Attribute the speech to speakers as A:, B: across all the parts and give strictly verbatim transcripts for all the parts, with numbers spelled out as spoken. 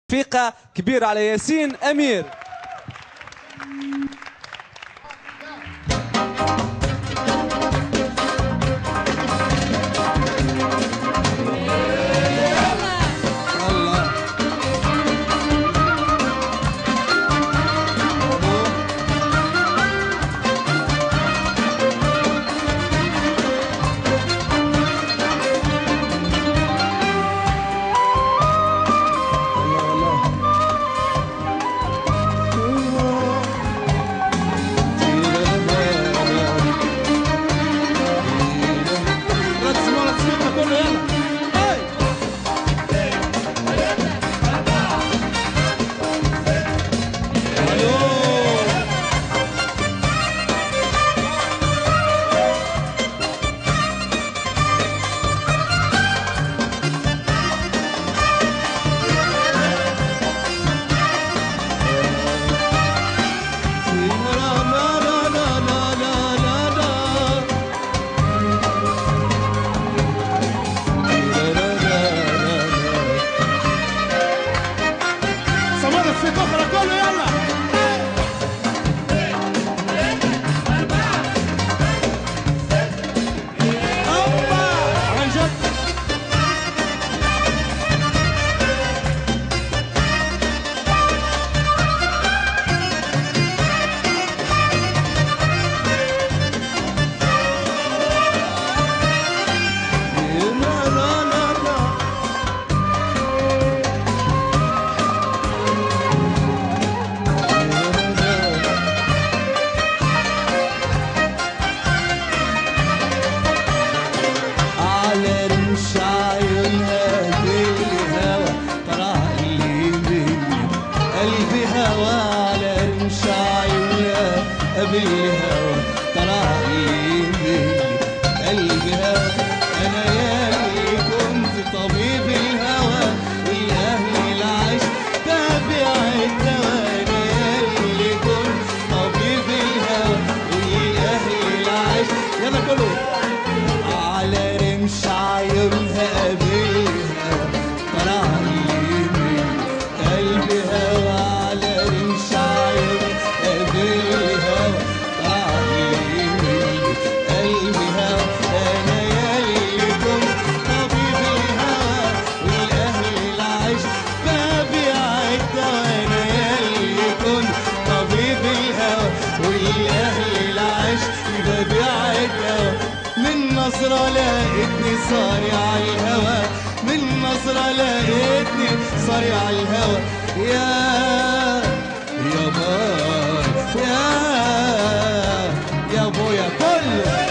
A: فيقة كبير على ياسين أمير.
B: بالهوى طلع لي قلبي هوى انا ياللي كنت طبيب الهوى والاهل العيش تابع الدواء انا ياللي كنت طبيب الهوى والاهل العيش يلا كله على رمش عيونها قابلها طلع لي قلبي هوى على رمش عيونها قابلها نظرة لقيتني صاري على الهوى من نظرة لقيتني صاري على الهوى يا يا باي يا يا بويا كله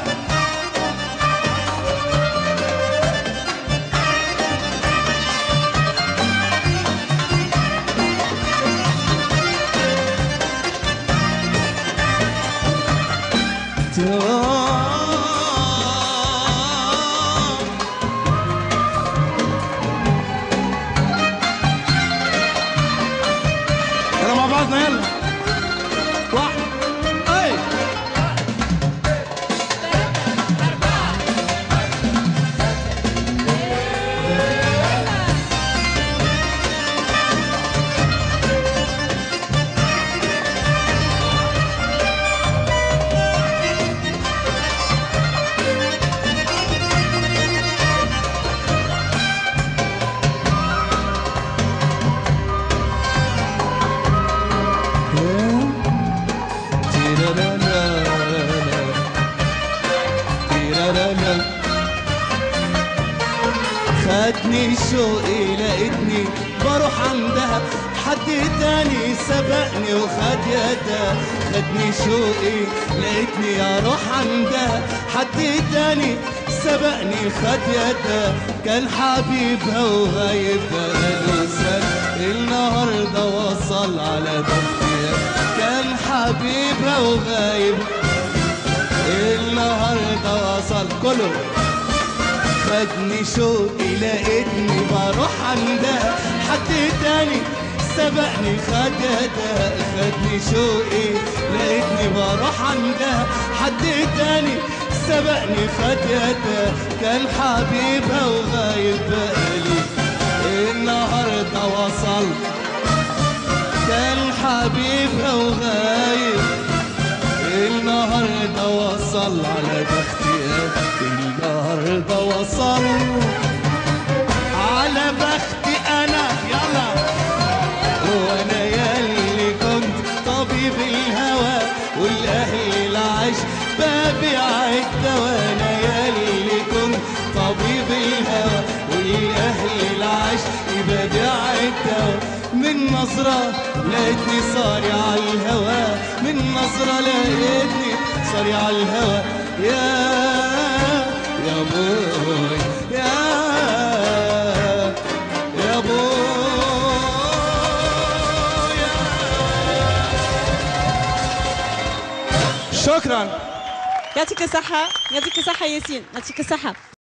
B: يلا واحد اي خدني شوقي لقيتني بروح عندها حد تاني سبقني وخد يدها خدني شوقي لقيتني اروح عندها حد تاني سبقني خد يدها كان حبيبها وغايب بقاله سنة النهارده وصل على بابها كان حبيبها وغايب النهارده وصل كله خدني شوقي لقيتني بروح عندها حد تاني سبقني خد يدها خدني شوقي لقيتني بروح عندها حد تاني سبقني خد يدها كان حبيبها وغايب بقاله النهارده وصل كان حبيبها وغايب النهارده وصل على بختي النهارده وصل على بختي انا يلا وانا ياللي كنت طبيب الهوى والاهل العشق ببيع الدواء انا ياللي كنت طبيب الهوى والاهل العشق ببيع الدواء من نظرة لقيتني صاري على الهوى من نظرة لقيتني صاري على الهوى يا يا بوي يا يا بوي
A: شكرا.
C: يعطيك الصحة، يعطيك الصحة ياسين، يعطيك الصحة.